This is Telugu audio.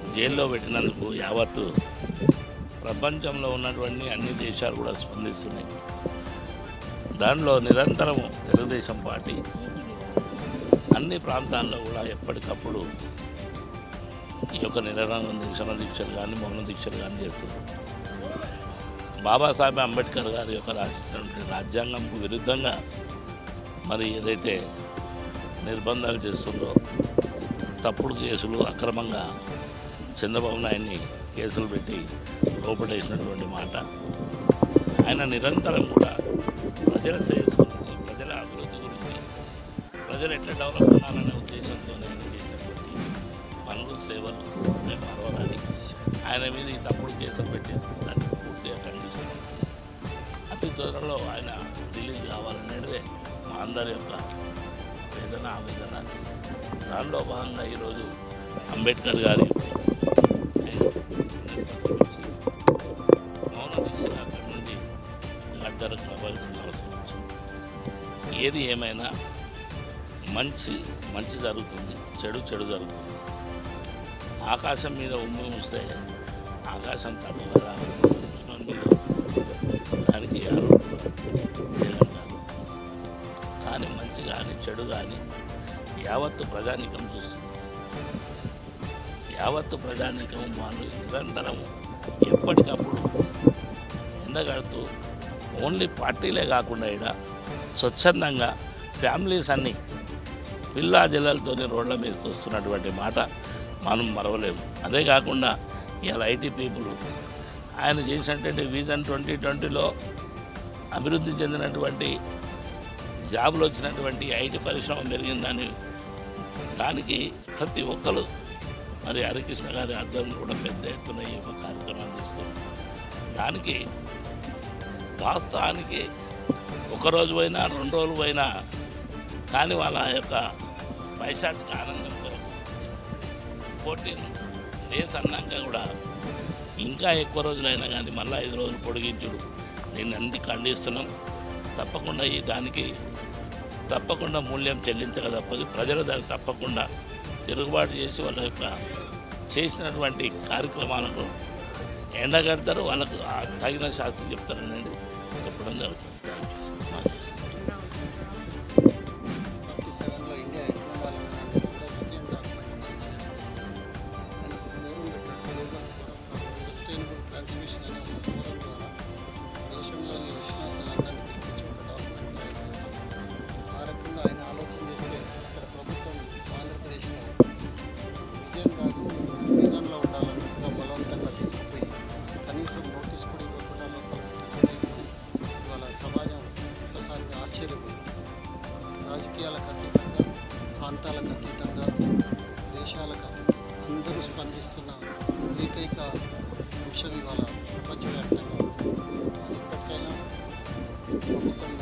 జైల్లో పెట్టినందుకు యావత్తు ప్రపంచంలో ఉన్నటువంటి అన్ని దేశాలు కూడా స్పందిస్తున్నాయి. దానిలో నిరంతరము తెలుగుదేశం పార్టీ అన్ని ప్రాంతాల్లో కూడా ఎప్పటికప్పుడు ఈ యొక్క నిరసన దీక్షలు కానీ మౌన దీక్షలు కానీ చేస్తున్నారు. బాబాసాహెబ్ అంబేద్కర్ గారి యొక్క రాసినటువంటి రాజ్యాంగంకు విరుద్ధంగా మరి ఏదైతే నిర్బంధాలు చేస్తుందో, తప్పుడు కేసులు అక్రమంగా చంద్రబాబు నాయుడిని కేసులు పెట్టి లోపడేసినటువంటి మాట, ఆయన నిరంతరం కూడా ప్రజల శ్రేయస్సు గురించి, ప్రజల అభివృద్ధి గురించి, ప్రజలు ఎట్లా డెవలప్ అవ్వాలనే ఉద్దేశంతో ఆయన చేసినటువంటి పనులు సేవలు మరవరాని ఆయన మీద ఈ తప్పుడు కేసులు పెట్టి దాన్ని పూర్తిగా ఖండిస్తున్నాం. అతి త్వరలో ఆయన రిలీజ్ కావాలనేదే మా అందరి యొక్క వేదన ఆవేదన. దానిలో భాగంగా ఈరోజు అంబేద్కర్ గారి మౌన దీక్షగా అక్కడి నుండి గద్దరకు రావాల్సిన అవసరం వచ్చింది. ఏది ఏమైనా మంచి జరుగుతుంది, చెడు జరుగుతుంది. ఆకాశం మీద ఉమ్మి వస్తే ఆకాశం తట్టుగా దానికి చేయగలగాలి. కానీ మంచి కానీ చెడు కానీ యావత్తు ప్రజానీకం చూస్తుంది. యావత్తు ప్రజానీకం వాళ్ళు నిరంతరము ఎప్పటికప్పుడు ఎండగడుతూ ఓన్లీ పార్టీలే కాకుండా ఇక్కడ స్వచ్ఛందంగా ఫ్యామిలీస్ అన్నీ పిల్లా జిల్లలతో రోడ్ల మీదకి వస్తున్నటువంటి మాట మనం మరవలేము. అదే కాకుండా ఇవాళ ఐటీ పీపుల్ ఆయన చేసినటువంటి విజన్ 2020లో అభివృద్ధి చెందినటువంటి జాబులు వచ్చినటువంటి ఐటీ పరిశ్రమ పెరిగిందని దానికి ప్రతి ఒక్కరు మరి హరికృష్ణ గారి ఆధ్వర్యంలో కూడా పెద్ద ఎత్తున ఈ యొక్క కార్యక్రమాన్ని తీసుకున్నారు. దానికి వాస్తవానికి ఒకరోజు పోయినా 2 రోజులు పోయినా కానీ వాళ్ళ యొక్క పైశాచిక ఆనందం కొరకు 14 డేస్ అన్నాక కూడా ఇంకా ఎక్కువ రోజులైనా కానీ మళ్ళీ 5 రోజులు పొడిగించుడు దీన్ని అందుకు ఖండిస్తున్నాం. తప్పకుండా ఈ దానికి తప్పకుండా మూల్యం చెల్లించక తప్పదు. ప్రజలు దానికి తప్పకుండా తిరుగుబాటు చేసి వాళ్ళ యొక్క చేసినటువంటి కార్యక్రమాలకు ఎండగడతారు, వాళ్ళకు తగిన శాస్త్రం చెప్తారనేది చెప్పడం జరుగుతుంది. రాజకీయాలకు అతీతంగా, ప్రాంతాలకు అతీతంగా, దేశాలకు అతీతంగా అందరూ స్పందిస్తున్న ఏకైక అంశం ఇవాళ ప్రపంచవ్యాప్తంగా ఉంది. ఇప్పటికైనా ప్రభుత్వం